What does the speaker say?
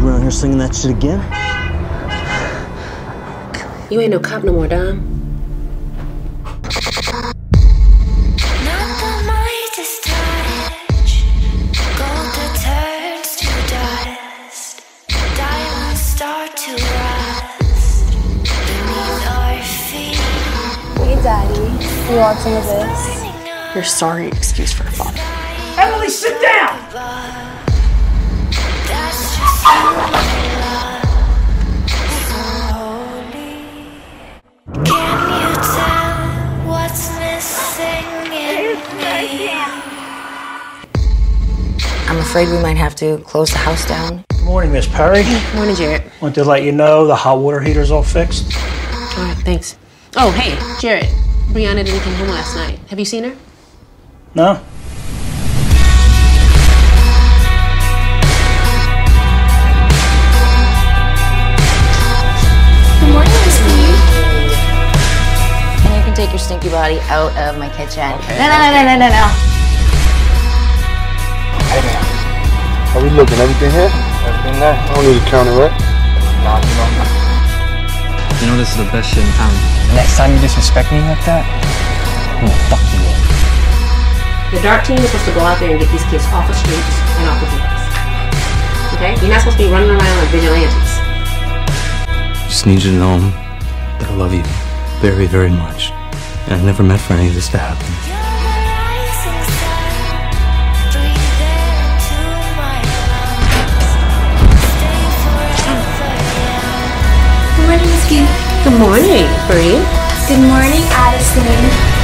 you around here singing that shit again? You ain't no cop no more, Dom. Hey, Daddy. You want some of this? Your sorry excuse for her father. Emily, sit down! I'm afraid we might have to close the house down. Good morning, Miss Perry. Morning, Jarrett. Want to let you know the hot water heater's all fixed. All right, thanks. Oh, hey, Jarrett. Brianna didn't come home last night. Have you seen her? No? Good morning, Miss Steve. And you can take your stinky body out of my kitchen. Okay. No. Hey man, how we looking? Everything here? Everything there. I don't need a counter, right? Nah, you don't know. You know this is the best shit in town. Next time you disrespect me like that, I'm gonna fuck you up. The dark team is supposed to go out there and get these kids off the streets and off the drugs. Okay? You're not supposed to be running around like vigilantes. Just need you to know that I love you very, very much. And I never meant for any of this to happen. Good morning, Miss Steve. Good morning, Bree. Good morning, Addison.